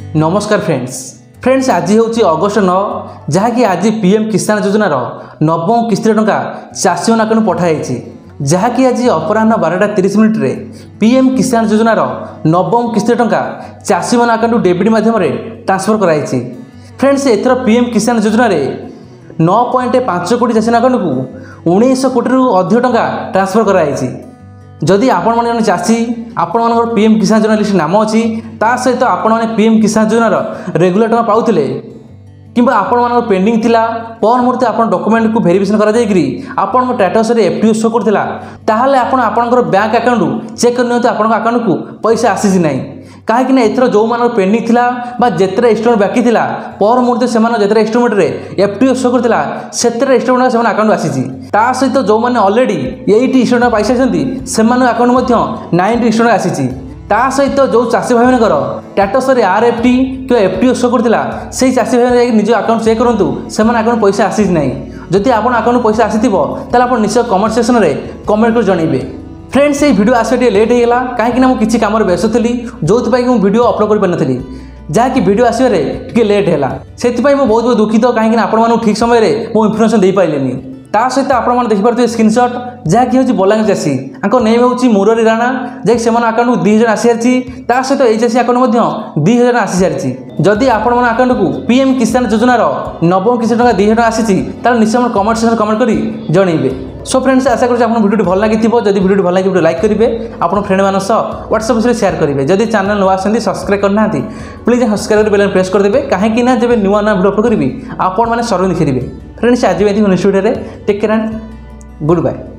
नमस्कार फ्रेंड्स आज हूँ अगस्ट 9 जहाँकि आज पीएम किसान योजनार नवम किस्ती टंका चाषी मन अकाउंट पठाई जहाँकि आज अपराह 12:30 पीएम किसान योजनार नवम किस्ती टंका चाषी मन अकाउंट डेबिट माध्यम ट्रांसफर कराई। फ्रेंड्स एथर पीएम किसान योजना 9.5 कोटी चाषी अकाउंट को 1900 कोटी अधिक टंका ट्रांसफर कराई। जदि आपण मन जन चाषी आपण मन पीएम किसान योजना लिस्ट नाम अच्छी ता सहित आपण मैंने पीएम किसान योजनार रेगुलर टंका पाउथिले किंबा आपण मन पेंडिंग थिला पर मुहूर्ते आपण डॉक्यूमेंट को वेरिफिकेशन करा जायकरी आपण स्टेटस रे एफटीओ शो करथिला ताहाले आपण आपनकर बैंक अकाउंट चेक करनियंतु आपण अकाउंट को पैसा आसीछि नै कहीं एथर जो मान पेंडिंग थिला बा जेतरे एस्टिमेट बाकी थिला पर मुहूर्ते से जेतरे एस्टिमेट रे एफटीओ शो करथिला सेतरे एस्टिमेट से अकाउंट आसीछि ता सहित जो माने ऑलरेडी 80 एस्टिमेट पैसा छथि से अकाउंट मध्य 90 एस्टिमेट आसीछि ता सहित जो चाषी भाई मानकर स्टेटस रे आरएफटी कि एफटीओ शो करथिला सेही चाषी भाई निज अकाउंट चेक करंतु से अकाउंट पैसा आसीछि नै जदि आपण अकाउंट पैसा आसीथिबो ताले आपण निश्चय कमेंट सेक्शन रे कमेंट कर जणैबे। फ्रेंड्स ये वीडियो आसवा लेट होगा कहीं मैं किसी काम व्यस्त थी जो मुझे वीडियो अपलोड कर पारि जहाँकि वीडियो आसवे टे लेट है से बहुत दुखित कहीं आपण ठीक समय मो इनफर्मेशन दे पाइलेनी ता सहित आपण देखिपे स्क्रीनशॉट जहाँकि हूँ बलांगीर चाषी नेम हूँ मुरारी राणा जैक से अकाउंट 2000 आसी सारी ता सहित ये चाषी अकाउंट 2000 आसी सारी जदि आपण अकाउंट को पीएम किसान योजनार नवम किस्ती टंका 2000 टंका आसी निश्चय कमेंट सेक्शन कमेंट कर जनइबे। सो फ्रेंड्स आशा करूँ आप वीडियो भल लगी जब वीडियो भल लगे लाइक करेंगे आप फ्रेंड मान व्हाट्सएप से शेयर करेंगे जदि चैनल नुआ आसती सब्सक्राइब करना प्लीज सब्सक्राइब बेल प्रेस करदे कहीं जब नुआ नुआ वीडियो अपलोड करी आपण मैंने सर्व देखिए। फ्रेंड्स आज भी next video take care and good bye.